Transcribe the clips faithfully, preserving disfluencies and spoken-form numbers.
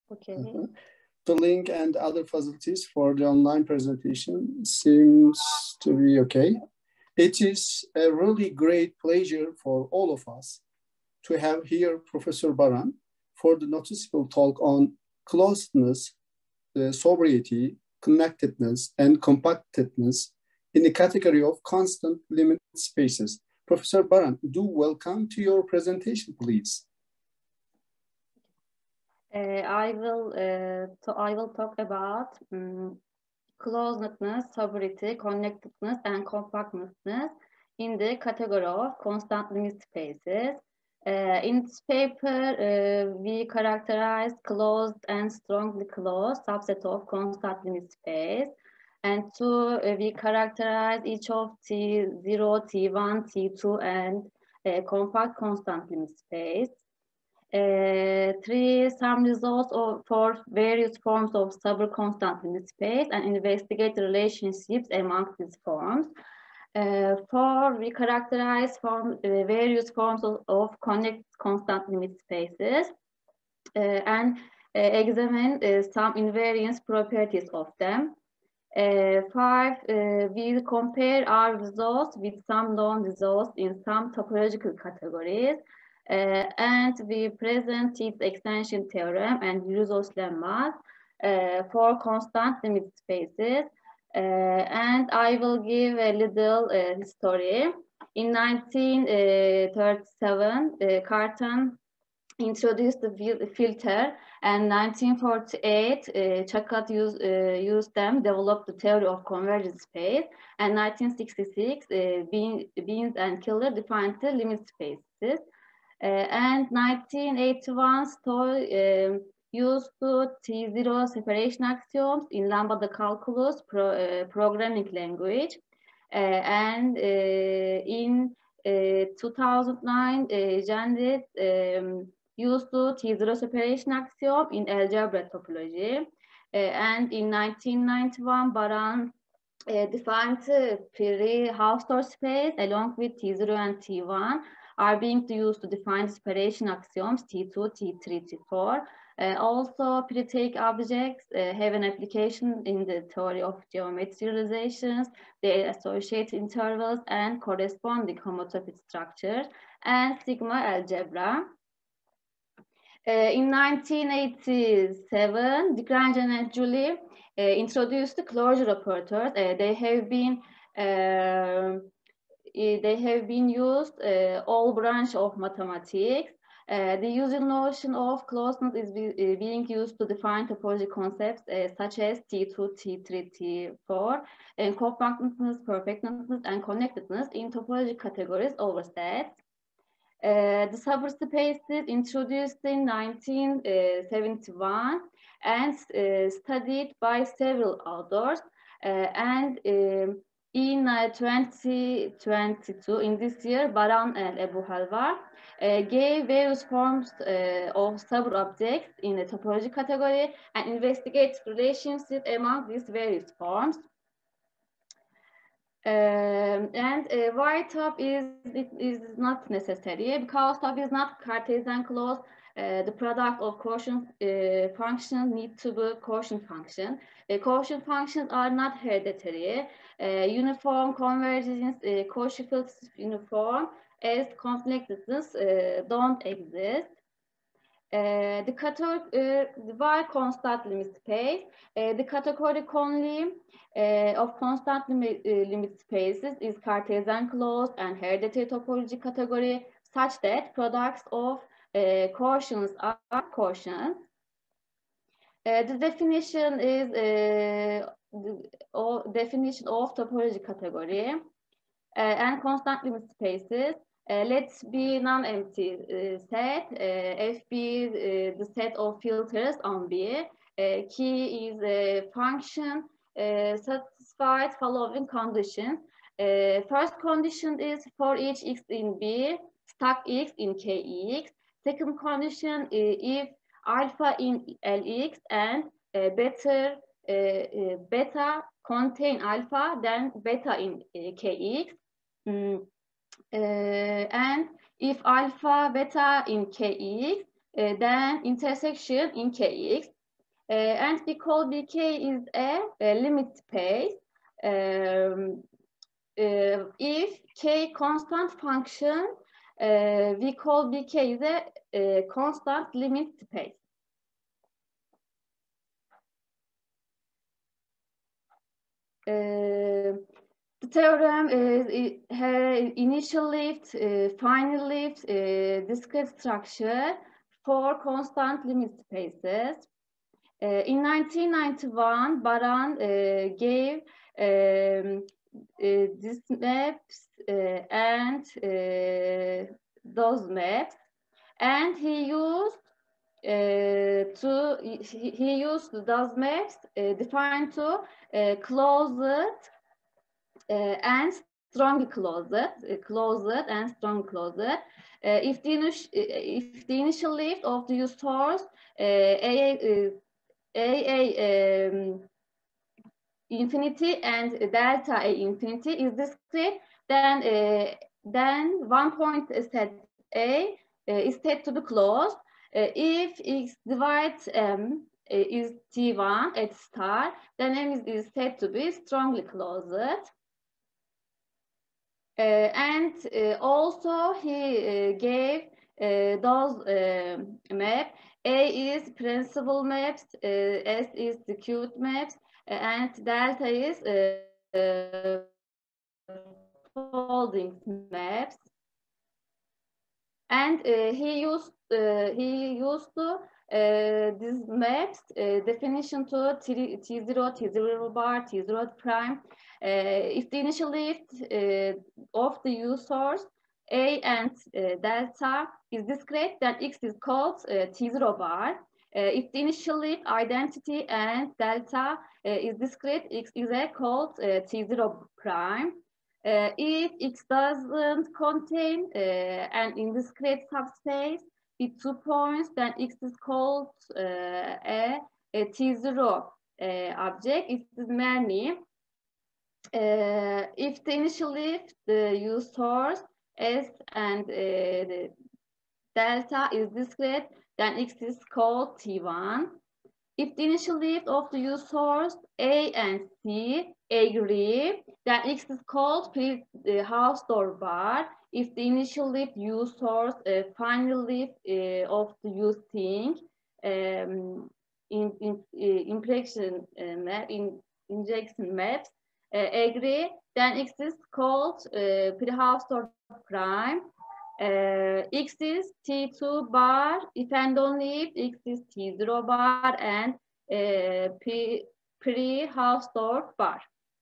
Okay. Uh-huh. The link and other facilities for the online presentation seems to be okay. It is a really great pleasure for all of us to have here Professor Baran for the noticeable talk on closeness, uh, sobriety, connectedness, and compactedness in the category of constant limit spaces. Professor Baran, do welcome to your presentation, please. Uh, I will uh, so I will talk about um, closeness, sobriety, connectedness, and compactness in the category of constant limit spaces. Uh, in this paper, uh, we characterize closed and strongly closed subset of constant limit space. And two, uh, we characterize each of T zero, T one, T two, and uh, compact constant limit space. Uh, three, some results of, for various forms of sub-constant limit space and investigate the relationships among these forms. Uh, four, we characterize form, uh, various forms of, of connect constant limit spaces uh, and uh, examine uh, some invariance properties of them. Uh, five, uh, we compare our results with some known results in some topological categories. Uh, and we present its extension theorem and Yusuf's lemma uh, for constant limit spaces. Uh, and I will give a little uh, history. In nineteen thirty-seven, uh, Cartan introduced the filter, and nineteen forty-eight, uh, Chakat used, uh, used them, developed the theory of convergent space, and nineteen sixty-six, uh, Beans and Killer defined the limit spaces. Uh, and nineteen eighty-one, Stoll um, used the T zero separation axioms in Lambda calculus pro, uh, programming language. Uh, and uh, in uh, two thousand nine, uh, Jandit um, used the T zero separation axiom in algebra topology. Uh, and in nineteen ninety-one, Baran uh, defined the pre-Hausdorff space along with T zero and T one are being used to define separation axioms T two, T three, T four. Uh, also, pre-take objects uh, have an application in the theory of geometry realizations, their associated intervals, and corresponding homotopy structures, and sigma algebra. Uh, in nineteen eighty-seven, Degrange and Julie uh, introduced the closure operators. Uh, they have been uh, they have been used uh, all branch of mathematics. Uh, the usual notion of closeness is be, uh, being used to define topology concepts uh, such as T two, T three, T four, and compactness, perfectness, and connectedness in topology categories over sets. Uh, the subspaces introduced in nineteen seventy-one and uh, studied by several authors. Uh, and um, in uh, twenty twenty-two, in this year, Baran and Ebu Halvar uh, gave various forms uh, of sub-objects in the topology category and investigated relationship among these various forms. Um, and uh, why top is it is not necessary because top is not Cartesian closed. Uh, the product of quotient uh, function need to be quotient function. Uh, quotient functions are not hereditary. Uh, uniform convergence uh, coefficients uniform as compactness uh, don't exist. Uh, the category, uh, why constant limit space? Uh, the category only uh, of constant limit, uh, limit spaces is Cartesian closed and hereditary topology category, such that products of uh, quotients are quotients. Uh, the definition is uh, the or definition of topology category uh, and constant limit spaces. Uh, let's be non-empty uh, set. Uh, F be uh, the set of filters on B. Uh, key is a function uh, satisfied following conditions. Uh, first condition is for each x in B, stack x in Kx. Second condition uh, if alpha in Lx and uh, beta, uh, uh, beta contain alpha, then beta in uh, Kx. Mm. Uh, and if alpha beta in Kx, uh, then intersection in Kx. and we call B K is a, a limit space. Um, uh, if K constant function, uh, we call B K is a, a constant limit space. Uh, the theorem is it has initial lift, uh, final lift, uh, discrete structure for constant limit spaces. Uh, in nineteen ninety-one, Baran uh, gave um, uh, these maps uh, and uh, those maps, and he used uh, to he, he used those maps uh, defined to uh, closed uh, and strongly closed, uh, closed and strong closed. Uh, if the initial if the initial lift of the used source uh, A, uh, A A um, infinity and delta A infinity is discrete, then uh, then one point set A uh, is set to be closed. Uh, if X divides M uh, is T one at star, then M is, is said to be strongly closed. Uh, and uh, also he uh, gave uh, those uh, maps. A is principal maps, uh, S is secured maps, and delta is uh, uh, folding maps. And uh, he used uh, he used to uh, these maps uh, definition to T zero, T zero bar, T zero prime. Uh, if the initial lift uh, of the U source A and uh, delta is discrete, then X is called uh, T zero bar. Uh, if the initial lift identity and delta uh, is discrete, X is called uh, T zero prime. Uh, if X doesn't contain uh, an indiscrete subspace with two points, then X is called uh, a, a T zero uh, object. It is many. Uh, if the initial lift, the U source S and uh, the delta is discrete, then X is called T one. If the initial lift of the U source A and C agree, then X is called pre-Hausdorff bar. If the initial lift U source, uh, final lift uh, of the U thing, um, in, in uh, impression uh, map, in injection maps uh, agree, then X is called uh, pre-Hausdorff prime. Uh, X is T two bar, if and only if X is T zero bar and uh, pre-Hausdorff bar.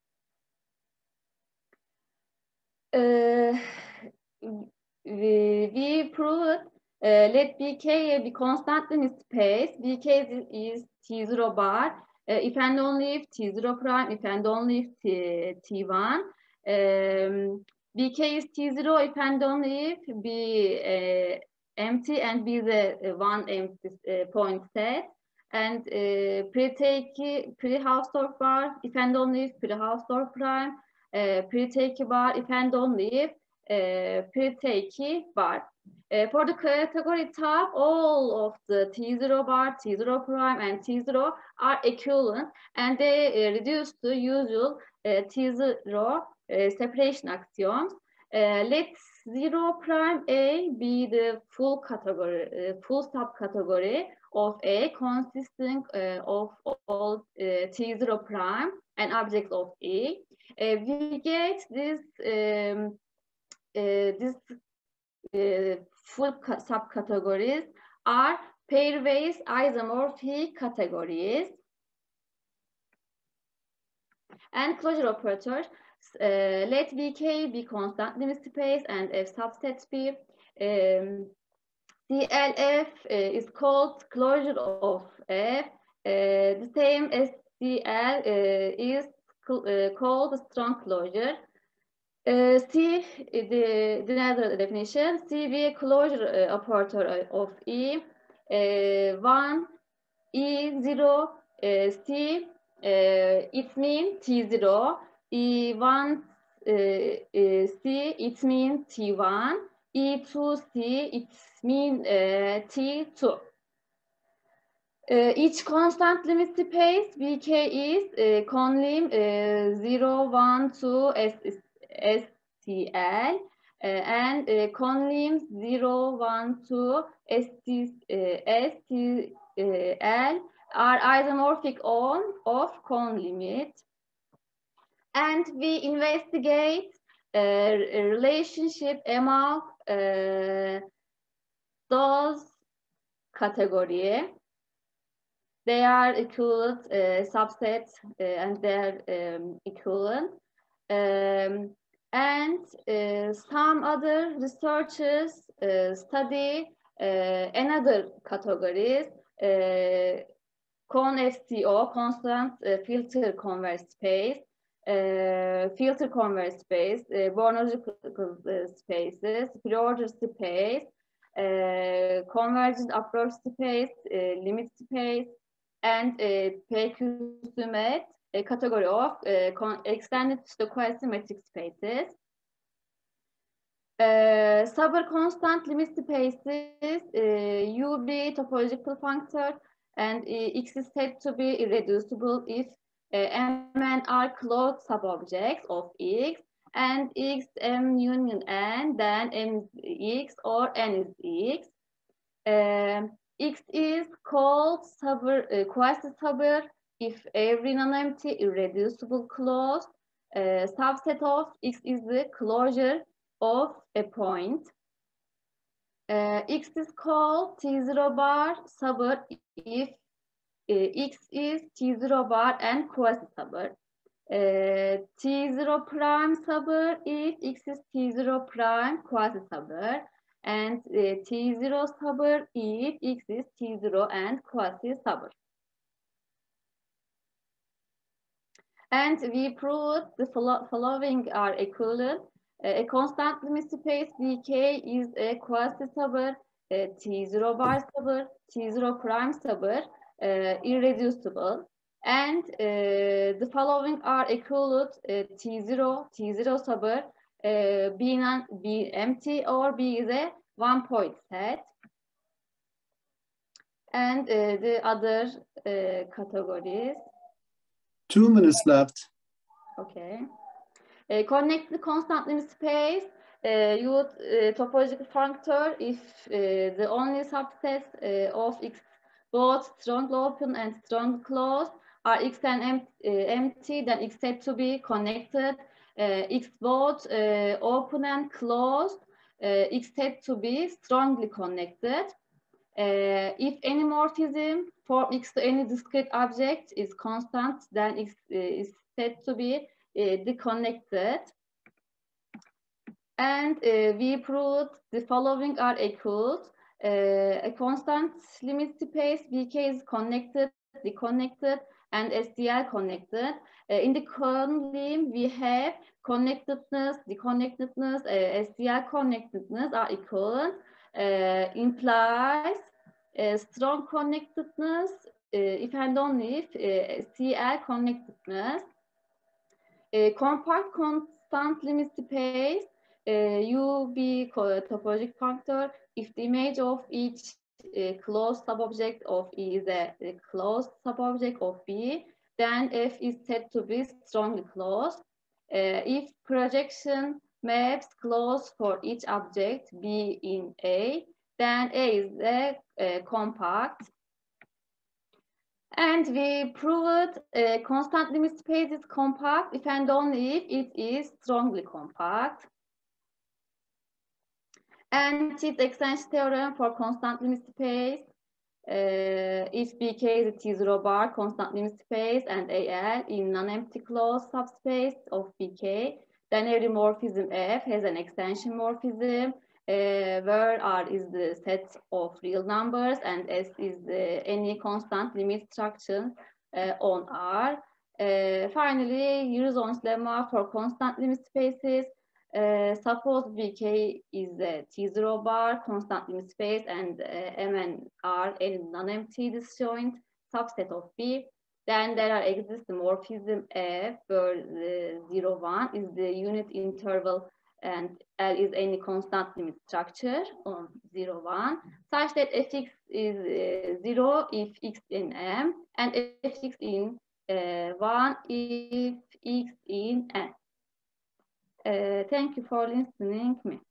Uh, we, we proved uh, let B K be constant in space. B K is, is T zero bar, uh, if and only if T zero prime, if and only if T, T1. Um, B K is T zero if and only if B uh, empty and B the uh, one empty uh, point set. And uh, pre-take pre-Hausdorff bar if and only if pre-Hausdorff prime, uh, pre-take bar if and only if uh, pre-take bar. Uh, for the category type, all of the T zero bar, T zero prime, and T zero are equivalent, and they uh, reduce to usual uh, T zero uh, separation axioms. Uh, let zero prime A be the full category, uh, full subcategory of A consisting uh, of all uh, T zero prime and objects of E. Uh, we get this um, uh, this uh, full subcategories are pairwise isomorphic categories. And closure operators, uh, let V K be constant limit space and F subset be. Um, C L F uh, is called closure of F. Uh, the same as C L uh, is uh, called strong closure. Uh, C, the, the other definition, C be a closure uh, operator of E. Uh, one, E zero, uh, C, uh, it means T zero. E one, uh, uh, C, it means T one. E two, C, it means uh, T two. Uh, each constant limit space V K is uh, conlim uh, zero, one, two, S T L uh, and uh, conlim zero, one, two, S T L are isomorphic on of con limit. And we investigate uh, a relationship among uh, those categories. They are equivalent uh, subsets uh, and they're um, equivalent. Um, and uh, some other researchers uh, study uh, another categories, uh, con-F C O, constant uh, filter converse space, uh, filter converse space, uh, Born-logical uh, spaces, preorder space, uh, convergent approach space, uh, limit space, and uh, P Q SUMET, a category of uh, extended stochastic spaces. Uh, Saber constant limit spaces, uh, U B topological functor, and uh, X is said to be irreducible if uh, M and R closed subobjects of X, and X, M union N, then M is X or N is X. Uh, X is called Saber, uh, quasi-Saber if every non-empty irreducible closed uh, subset of X is the closure of a point. Uh, X is called T zero bar Saber if uh, X is T zero bar and quasi-Saber. Uh, T zero prime Saber if X is T zero prime quasi-Saber. And uh, T zero Saber if X is T zero and quasi-Saber. And we proved the following are equivalent. Uh, a constant limit space V K is a quasi-Saber, uh, T zero bar Saber, T zero prime Saber, uh, irreducible. And uh, the following are equivalent uh, T zero, T zero Saber, uh, B, non, B empty or B is a one point set. And uh, the other uh, categories. Two minutes left. Okay. Uh, connect the constant limit space. Uh, use uh, topological functor if uh, the only subsets uh, of X, both strongly open and strongly closed, are X and em uh, empty, then X said to be connected. Uh, X both uh, open and closed, uh, X said to be strongly connected. Uh, if any morphism for X to any discrete object is constant, then X uh, is said to be uh, deconnected. And uh, we proved the following are equal. Uh, a constant limit space V K is connected, deconnected, and S D L connected. Uh, in the conlim, we have connectedness, deconnectedness, uh, S D L connectedness are equivalent. Uh, implies uh, strong connectedness uh, if and only if uh, C L connectedness. Uh, compact constant limit space, uh, U B topologic functor if the image of each uh, closed subobject of E is a, a closed subobject of B, then F is said to be strongly closed. Uh, if projection maps close for each object B in A, then A is a, a compact. And we proved a constant limit space is compact if and only if it is strongly compact. And its extension theorem for constant limit space, uh, if B K is a T zero bar constant limit space and A L in non-empty closed subspace of B K, then every morphism F has an extension morphism uh, where R is the set of real numbers and S is the, any constant limit structure uh, on R. Uh, finally, Eurozon's lemma for constant limit spaces. Uh, suppose V K is a T zero bar constant limit space and uh, M and R any non-empty disjoint subset of B. Then there are exists the morphism F where the zero one is the unit interval and L is any constant limit structure on zero, one, such that Fx is uh, zero if x in M and Fx in uh, one if x in N. Uh, thank you for listening to me.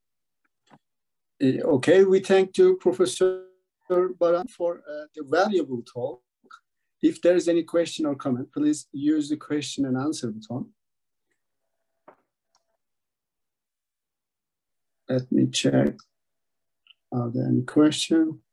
Okay, we thank you, Professor Baran, for uh, the valuable talk. If there is any question or comment, please use the question and answer button. Let me check. Are there any questions?